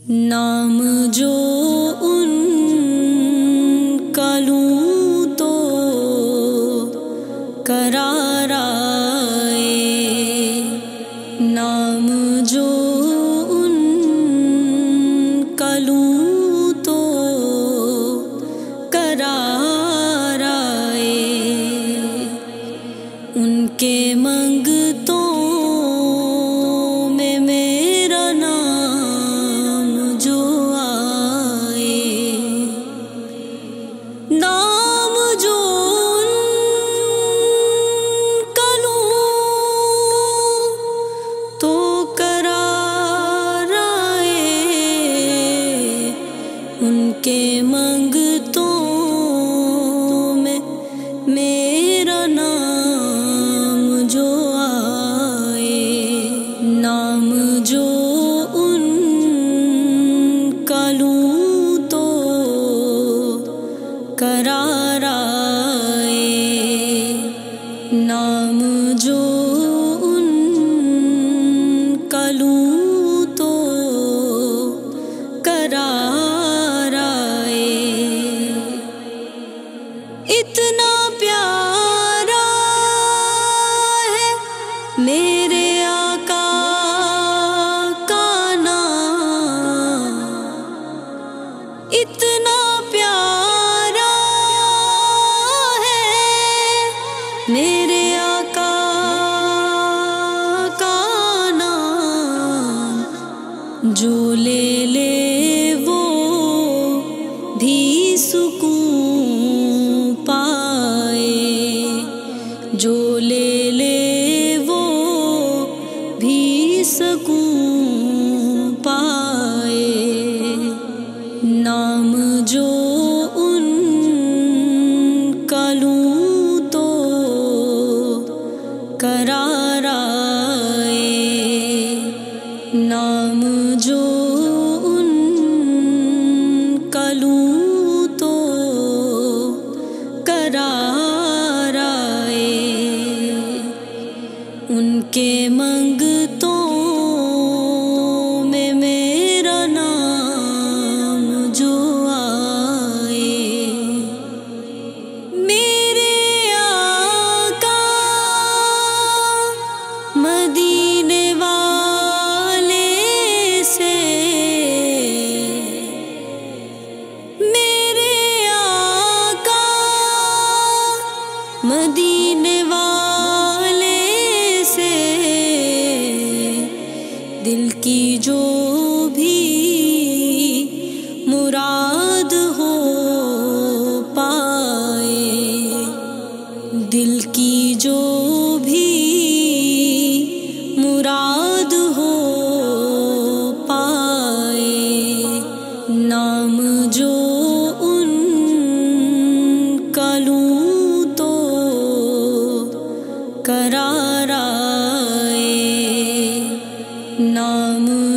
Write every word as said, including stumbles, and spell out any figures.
نام جو ان کا لوں تو قرار آئے، نام جو ان کا لوں تو قرار آئے، ان کے منگتوں میں میرا نام جو آئے، نام جو ان کا لوں تو قرار آئے، ان کے منگتوں میں میرا نام جو آئے، نام جو ان کا لوں تو قرار آئے، نام جو ان کا لوں تو قرار آئے، اتنا پیارا ہے میرے آقا کا نام، اتنا پیارا ہے میرے آقا کا نام، جو لے لے وہ بھی سکون پائے، جو لے لے وہ بھی سکون پائے، نام جو ان کا لوں تو قرار آئے، نام جو ان کا لوں تو قرار آئے، ان کے منگتوں میں میرا نام جو آئے، میرے آقا مدینے والے سے، میرے آقا مدینے والے سے، دل کی جو بھی مراد ہو پائے، دل کی جو بھی مراد ہو پائے، نام جو ان کا لوں تو قرار آئے، نام